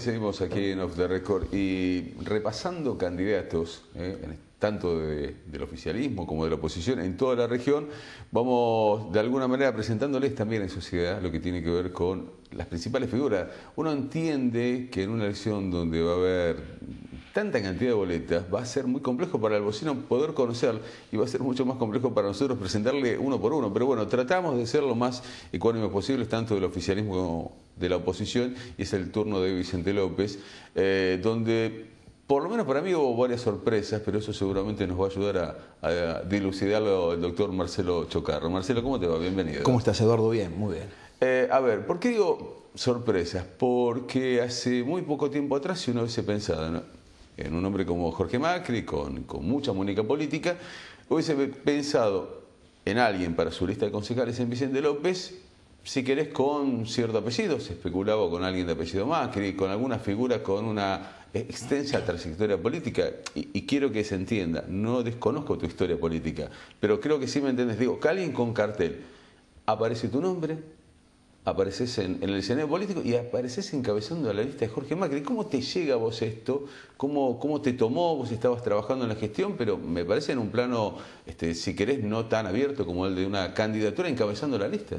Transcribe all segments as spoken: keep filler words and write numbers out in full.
seguimos aquí en Off the Record y repasando candidatos, eh, tanto de, del oficialismo como de la oposición en toda la región, vamos de alguna manera presentándoles también en sociedad lo que tiene que ver con las principales figuras. Uno entiende que en una elección donde va a haber tanta cantidad de boletas, va a ser muy complejo para el bocino poder conocer y va a ser mucho más complejo para nosotros presentarle uno por uno. Pero bueno, tratamos de ser lo más ecuánime posible, tanto del oficialismo como de la oposición, y es el turno de Vicente López, eh, donde por lo menos para mí hubo varias sorpresas, pero eso seguramente nos va a ayudar a, a dilucidarlo el doctor Marcelo Chocarro. Marcelo, ¿cómo te va? Bienvenido. ¿Cómo estás, Eduardo? Bien, muy bien. Eh, a ver, ¿por qué digo sorpresas? Porque hace muy poco tiempo atrás, si uno hubiese pensado, ¿no?, en un hombre como Jorge Macri, con, con mucha muñeca política, hubiese pensado en alguien para su lista de concejales en Vicente López, si querés con cierto apellido, se especulaba con alguien de apellido Macri, con alguna figura con una extensa trayectoria política, y, y quiero que se entienda, no desconozco tu historia política, pero creo que sí me entiendes. Digo, que alguien con cartel, aparece tu nombre, apareces en, en el escenario político y apareces encabezando a la lista de Jorge Macri. ¿Cómo te llega a vos esto? ¿Cómo, cómo te tomó? Vos estabas trabajando en la gestión, pero me parece en un plano, este, si querés, no tan abierto como el de una candidatura encabezando la lista.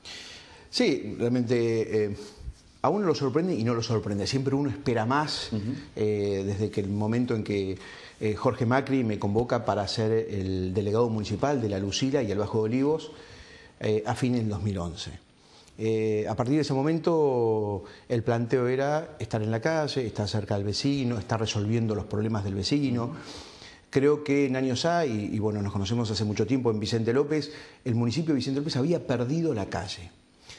Sí, realmente eh, a uno lo sorprende y no lo sorprende. Siempre uno espera más, uh-huh. eh, desde que el momento en que eh, Jorge Macri me convoca para ser el delegado municipal de La Lucila y el Bajo de Olivos eh, a fines del dos mil once. Eh, a partir de ese momento el planteo era estar en la calle, estar cerca del vecino, estar resolviendo los problemas del vecino. Creo que en años A, y, y bueno, nos conocemos hace mucho tiempo en Vicente López, el municipio de Vicente López había perdido la calle.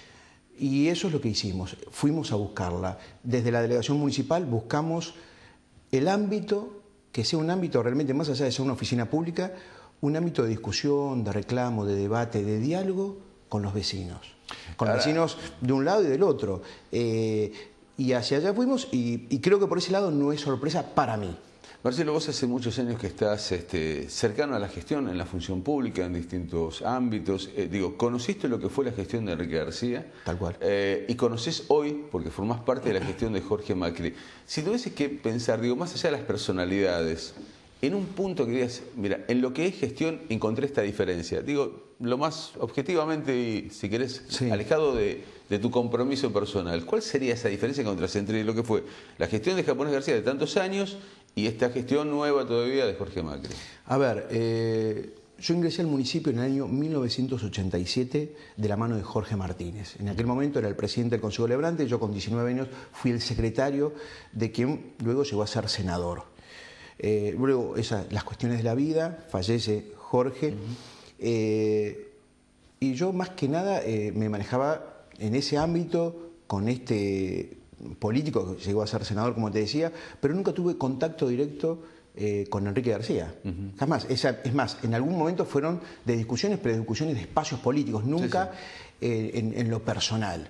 Y eso es lo que hicimos, fuimos a buscarla. Desde la delegación municipal buscamos el ámbito, que sea un ámbito realmente más allá de ser una oficina pública, un ámbito de discusión, de reclamo, de debate, de diálogo con los vecinos. Con los vecinos de un lado y del otro. Eh, y hacia allá fuimos y, y creo que por ese lado no es sorpresa para mí. Marcelo, vos hace muchos años que estás este, cercano a la gestión en la función pública, en distintos ámbitos. Eh, digo, ¿conociste lo que fue la gestión de Enrique García? Tal cual. Eh, y conocés hoy, porque formás parte de la gestión de Jorge Macri. Si tuvieses que pensar, digo, más allá de las personalidades, en un punto que digas, mira, en lo que es gestión encontré esta diferencia. Digo, lo más objetivamente y, si querés, sí, alejado de, de tu compromiso personal. ¿Cuál sería esa diferencia que encontrás entre lo que fue la gestión de Japonés García de tantos años y esta gestión nueva todavía de Jorge Macri? A ver, eh, yo ingresé al municipio en el año mil novecientos ochenta y siete de la mano de Jorge Martínez. En aquel momento era el presidente del Consejo Deliberante, yo con diecinueve años fui el secretario de quien luego llegó a ser senador. Eh, luego esa, las cuestiones de la vida, fallece Jorge, uh-huh. eh, y yo más que nada eh, me manejaba en ese ámbito con este político que llegó a ser senador, como te decía, pero nunca tuve contacto directo eh, con Enrique García. Uh-huh. Jamás. Esa, es más, en algún momento fueron de discusiones, pero de discusiones de espacios políticos, nunca sí, sí. Eh, en, en lo personal.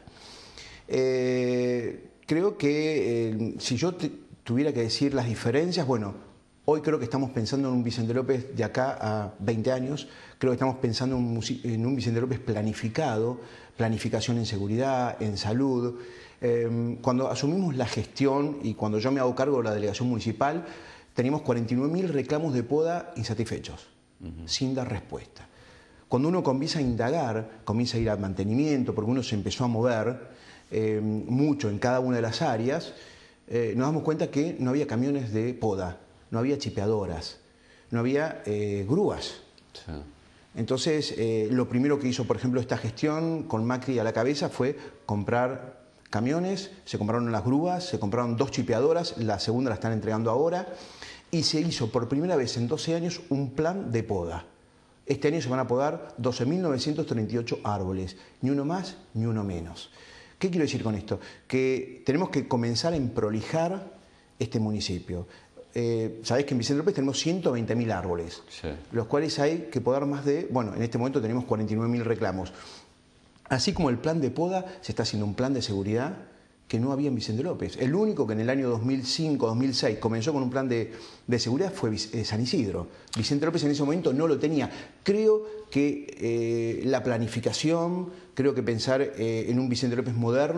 Eh, creo que eh, si yo te, tuviera que decir las diferencias, bueno, hoy creo que estamos pensando en un Vicente López de acá a veinte años, creo que estamos pensando en un, en un Vicente López planificado, planificación en seguridad, en salud. Eh, cuando asumimos la gestión y cuando yo me hago cargo de la delegación municipal, teníamos cuarenta y nueve mil reclamos de poda insatisfechos, uh-huh. sin dar respuesta. Cuando uno comienza a indagar, comienza a ir al mantenimiento, porque uno se empezó a mover eh, mucho en cada una de las áreas, eh, nos damos cuenta que no había camiones de poda, no había chipeadoras, no había eh, grúas. Sí. Entonces, eh, lo primero que hizo, por ejemplo, esta gestión con Macri a la cabeza fue comprar camiones, se compraron las grúas, se compraron dos chipeadoras, la segunda la están entregando ahora, y se hizo por primera vez en doce años un plan de poda. Este año se van a podar doce mil novecientos treinta y ocho árboles, ni uno más ni uno menos. ¿Qué quiero decir con esto? Que tenemos que comenzar a emprolijar este municipio. Eh, Sabés que en Vicente López tenemos ciento veinte mil árboles, sí, los cuales hay que podar más de, bueno, en este momento tenemos cuarenta y nueve mil reclamos. Así como el plan de poda, se está haciendo un plan de seguridad que no había en Vicente López. El único que en el año dos mil cinco, dos mil seis comenzó con un plan de, de seguridad fue eh, San Isidro. Vicente López en ese momento no lo tenía. Creo que eh, la planificación, creo que pensar eh, en un Vicente López moderno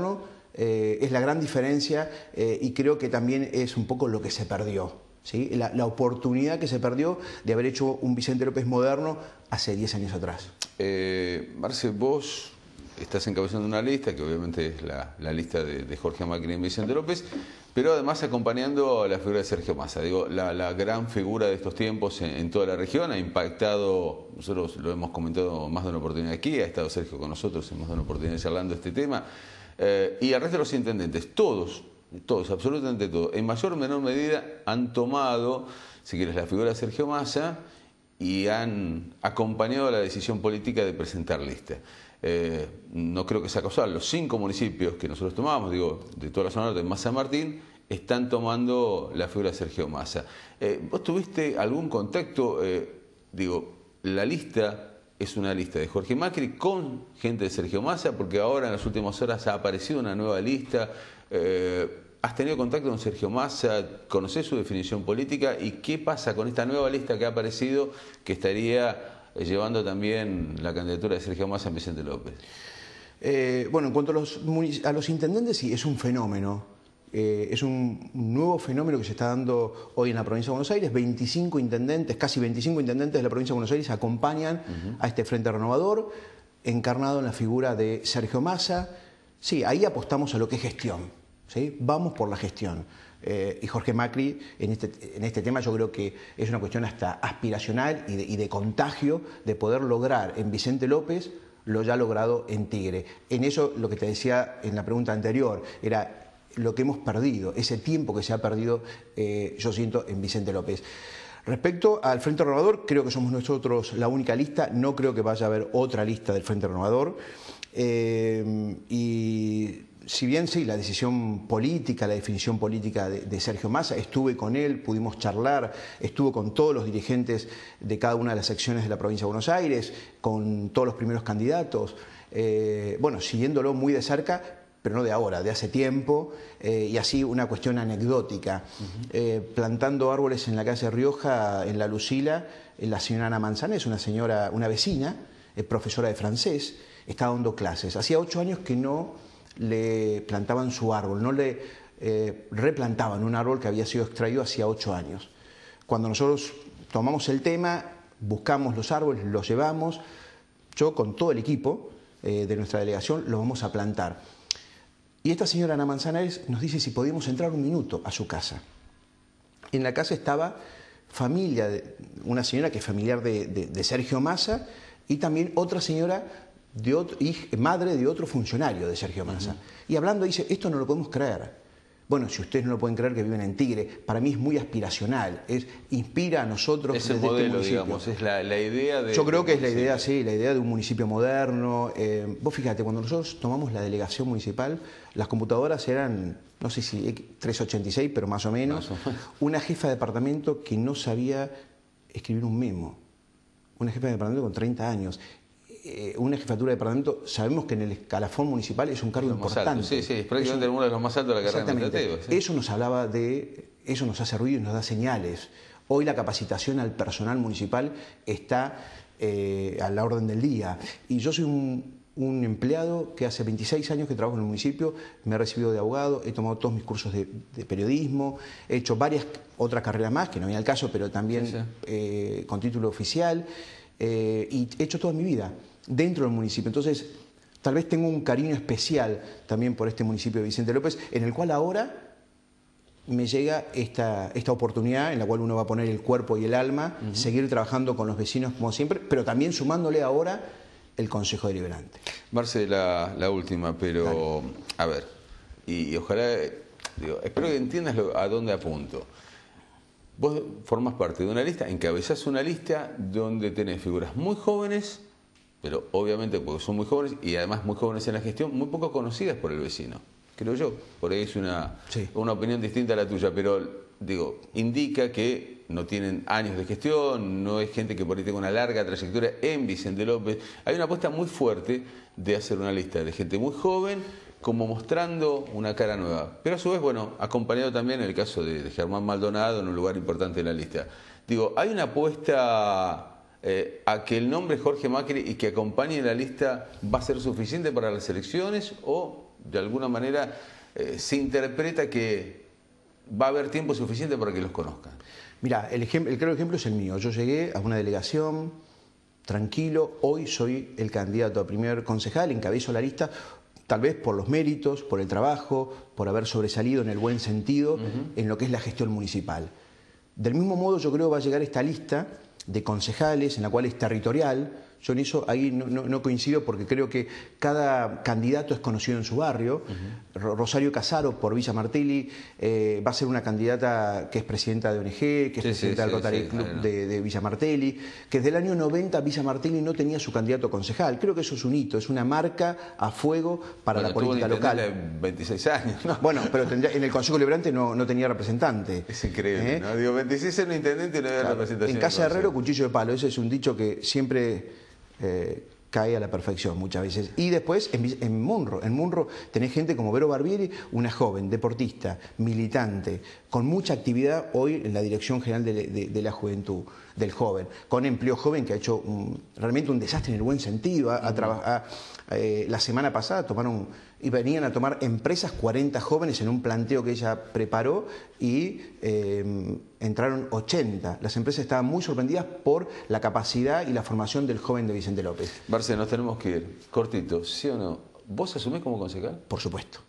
eh, es la gran diferencia eh, y creo que también es un poco lo que se perdió, ¿sí? La, la oportunidad que se perdió de haber hecho un Vicente López moderno hace diez años atrás. Eh, Marce, vos estás encabezando una lista, que obviamente es la, la lista de, de Jorge Macri y Vicente López, pero además acompañando a la figura de Sergio Massa. Digo, la, la gran figura de estos tiempos en, en toda la región, ha impactado, nosotros lo hemos comentado más de una oportunidad aquí, ha estado Sergio con nosotros en más de una oportunidad charlando este tema, eh, y al resto de los intendentes, todos, todos, absolutamente todos, en mayor o menor medida han tomado, si quieres, la figura de Sergio Massa y han acompañado la decisión política de presentar lista. Eh, no creo que sea causal. Los cinco municipios que nosotros tomamos, digo, de toda la zona norte, de San Martín, están tomando la figura de Sergio Massa. Eh, ¿Vos tuviste algún contacto? Eh, digo, la lista es una lista de Jorge Macri con gente de Sergio Massa, porque ahora en las últimas horas ha aparecido una nueva lista. Eh, ¿Has tenido contacto con Sergio Massa? ¿Conocés su definición política? ¿Y qué pasa con esta nueva lista que ha aparecido que estaría llevando también la candidatura de Sergio Massa en Vicente López? Eh, bueno, en cuanto a los, a los intendentes, sí, es un fenómeno. Eh, es un, un nuevo fenómeno que se está dando hoy en la provincia de Buenos Aires. veinticinco intendentes, casi veinticinco intendentes de la provincia de Buenos Aires acompañan uh-huh. a este Frente Renovador, encarnado en la figura de Sergio Massa. Sí, ahí apostamos a lo que es gestión, ¿sí? Vamos por la gestión. Eh, y Jorge Macri, en este, en este tema yo creo que es una cuestión hasta aspiracional y de, y de contagio de poder lograr en Vicente López lo ya logrado en Tigre. En eso, lo que te decía en la pregunta anterior, era lo que hemos perdido, ese tiempo que se ha perdido, eh, yo siento, en Vicente López. Respecto al Frente Renovador, creo que somos nosotros la única lista, no creo que vaya a haber otra lista del Frente Renovador. Eh, y si bien sí, la decisión política, la definición política de, de Sergio Massa, estuve con él, pudimos charlar, estuvo con todos los dirigentes de cada una de las secciones de la provincia de Buenos Aires, con todos los primeros candidatos, eh, bueno, siguiéndolo muy de cerca, pero no de ahora, de hace tiempo, eh, y así una cuestión anecdótica. Uh-huh. eh, plantando árboles en la calle Rioja, en la Lucila, la señora Ana Manzanés, una señora, una vecina, eh, profesora de francés, estaba dando clases. Hacía ocho años que no le plantaban su árbol, no le eh, replantaban un árbol que había sido extraído hacía ocho años. Cuando nosotros tomamos el tema, buscamos los árboles, los llevamos, yo con todo el equipo eh, de nuestra delegación los vamos a plantar. Y esta señora Ana Manzanares nos dice si podíamos entrar un minuto a su casa. En la casa estaba familia, de, una señora que es familiar de, de, de Sergio Massa y también otra señora de otro, hija, madre de otro funcionario de Sergio Massa. Uh-huh. Y hablando dice, esto no lo podemos creer. Bueno, si ustedes no lo pueden creer que viven en Tigre, para mí es muy aspiracional, es, inspira a nosotros. Es el modelo, este digamos, es la, la idea de... Yo creo que es la idea, sí, la idea de un municipio moderno. Eh, vos fíjate, cuando nosotros tomamos la delegación municipal, las computadoras eran, no sé si trescientos ochenta y seis, pero más o menos. Más o menos. Una jefa de departamento que no sabía escribir un memo. Una jefa de departamento con treinta años. Eh, una jefatura de departamento, sabemos que en el escalafón municipal es un cargo importante. Alto. Sí, sí, es prácticamente uno de los más altos de la carrera administrativa. ¿Sí? Eso nos hablaba de, eso nos hace ruido y nos da señales. Hoy la capacitación al personal municipal está eh, a la orden del día. Y yo soy un, un empleado que hace veintiséis años que trabajo en el municipio, me he recibido de abogado, he tomado todos mis cursos de, de periodismo, he hecho varias otras carreras más, que no viene al caso, pero también sí, sí. Eh, con título oficial, eh, y he hecho toda mi vida dentro del municipio. Entonces, tal vez tengo un cariño especial también por este municipio de Vicente López, en el cual ahora me llega esta, esta oportunidad en la cual uno va a poner el cuerpo y el alma, uh-huh. seguir trabajando con los vecinos como siempre, pero también sumándole ahora el Consejo Deliberante. Marce, la, la última, pero Dale. a ver, y, y ojalá, digo, espero que entiendas lo, a dónde apunto. Vos formás parte de una lista, encabezás una lista donde tenés figuras muy jóvenes, pero obviamente porque son muy jóvenes y además muy jóvenes en la gestión, muy poco conocidas por el vecino, creo yo. Por ahí es una, sí. una opinión distinta a la tuya, pero digo, indica que no tienen años de gestión, no es gente que por ahí tenga una larga trayectoria en Vicente López. Hay una apuesta muy fuerte de hacer una lista de gente muy joven, como mostrando una cara nueva. Pero a su vez, bueno, acompañado también en el caso de, de Germán Maldonado en un lugar importante en la lista. Digo, hay una apuesta... Eh, a que el nombre Jorge Macri y que acompañe la lista va a ser suficiente para las elecciones o de alguna manera eh, se interpreta que va a haber tiempo suficiente para que los conozcan? Mira, el, el claro ejemplo es el mío. Yo llegué a una delegación tranquilo, hoy soy el candidato a primer concejal, encabezo la lista, tal vez por los méritos, por el trabajo, por haber sobresalido en el buen sentido uh-huh. en lo que es la gestión municipal. Del mismo modo yo creo que va a llegar esta lista de concejales, en la cual es territorial. Yo en eso ahí no, no, no coincido porque creo que cada candidato es conocido en su barrio. Uh-huh. Rosario Casaro por Villa Martelli eh, va a ser una candidata que es presidenta de O N G, que es sí, presidenta sí, del Rotary sí, Club sí, de, de Villa Martelli, que desde el año noventa Villa Martelli no tenía su candidato concejal. Creo que eso es un hito, es una marca a fuego para bueno, la política local. veintiséis años, ¿no? Bueno, pero tendría, en el Consejo Liberante no, no tenía representante. Es increíble, ¿eh? ¿no? Digo, veintiséis años intendente y no había claro, representación. En casa de Herrero, cuchillo de palo. Ese es un dicho que siempre Eh, cae a la perfección muchas veces. Y después en, en Munro, en Munro tenés gente como Vero Barbieri, una joven, deportista, militante, con mucha actividad hoy en la Dirección General de, de, de la Juventud, del joven, con empleo joven que ha hecho un, realmente un desastre en el buen sentido. A, a trabajar, eh, la semana pasada tomaron y venían a tomar empresas cuarenta jóvenes en un planteo que ella preparó y eh, entraron ochenta. Las empresas estaban muy sorprendidas por la capacidad y la formación del joven de Vicente López. Marce, nos tenemos que ir. Cortito, ¿sí o no? ¿Vos asumís como concejal? Por supuesto.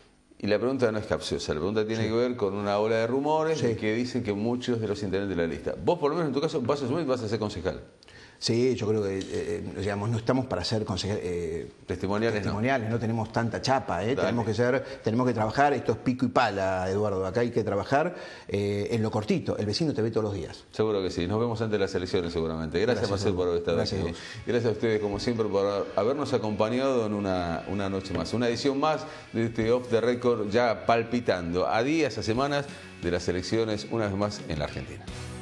Y la pregunta no es capciosa, la pregunta tiene sí. que ver con una ola de rumores sí. de que dicen que muchos de los intendentes de la lista. Vos, por lo menos en tu caso, vas a asumir y vas a ser concejal. Sí, yo creo que eh, digamos, no estamos para ser eh, testimoniales, testimoniales no. no tenemos tanta chapa, ¿eh? tenemos que ser, tenemos que trabajar, esto es pico y pala, Eduardo, acá hay que trabajar eh, en lo cortito, el vecino te ve todos los días. Seguro que sí, nos vemos antes de las elecciones seguramente. Gracias, Gracias Marcel por haber estado Gracias aquí. Gracias a ustedes como siempre por habernos acompañado en una, una noche más, una edición más de este Off the Record, ya palpitando a días, a semanas de las elecciones una vez más en la Argentina.